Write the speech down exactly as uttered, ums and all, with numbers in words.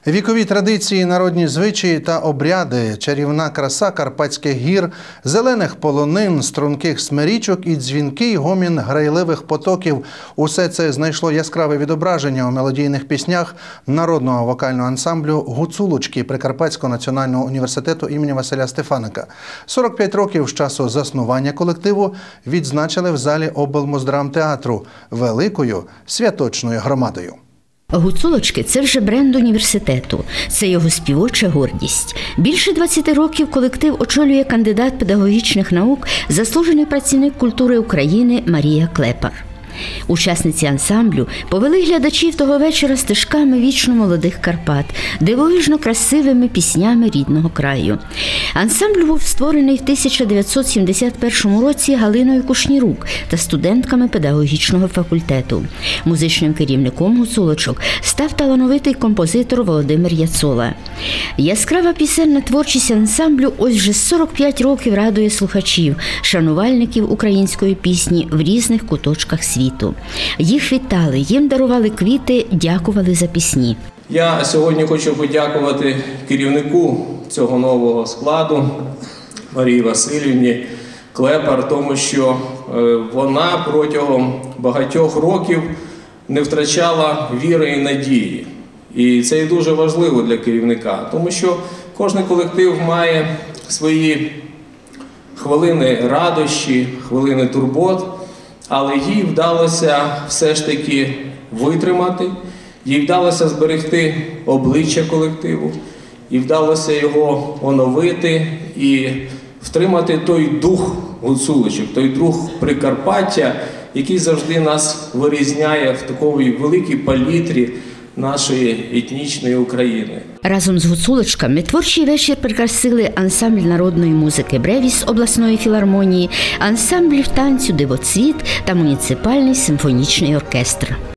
Вікові традиції, народні звичаї та обряди, чарівна краса Карпатських гір, зелених полонин, струнких смирічок і дзвінкий гомін грайливих потоків – усе це знайшло яскраве відображення у мелодійних піснях народного вокального ансамблю «Гуцулочки» Прикарпатського національного університету імені Василя Стефаника. сорок п'ять років з часу заснування колективу відзначили в залі облмуздрамтеатру великою святочною громадою. «Гуцулочки» – це вже бренд університету, це його співоча гордість. Більше двадцяти років колектив очолює кандидат педагогічних наук, заслужений працівник культури України Марія Клепар. Учасниці ансамблю повели глядачів того вечора стежками вічно молодих Карпат, дивовижно красивими піснями рідного краю. Ансамбль був створений в тисяча дев'ятсот сімдесят першому році Галиною Кушнірук та студентками педагогічного факультету. Музичним керівником «Гуцулочок» став талановитий композитор Володимир Яцола. Яскрава пісенна творчість ансамблю ось вже сорок п'ять років радує слухачів, шанувальників української пісні в різних куточках світу. Їх вітали, їм дарували квіти, дякували за пісні. Я сьогодні хочу подякувати керівнику цього нового складу Марії Василівні Клепар, тому що вона протягом багатьох років не втрачала віри і надії. І це і дуже важливо для керівника, тому що кожен колектив має свої хвилини радощі, хвилини турбот, але їй вдалося все ж таки витримати, їй вдалося зберегти обличчя колективу, їй вдалося його оновити і втримати той дух гуцулочок, той дух Прикарпаття, який завжди нас вирізняє в такій великій палітрі нашої етнічної України. Разом з гуцулочками творчий вечір прикрасили ансамбль народної музики «Бревіс» обласної філармонії, ансамбль танцю «Дивоцвіт» та муніципальний симфонічний оркестр.